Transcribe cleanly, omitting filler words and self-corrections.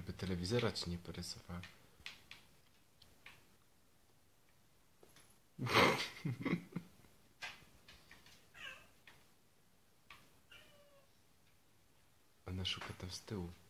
żeby telewizora ci nie porysowała. Ona szuka tam z tyłu.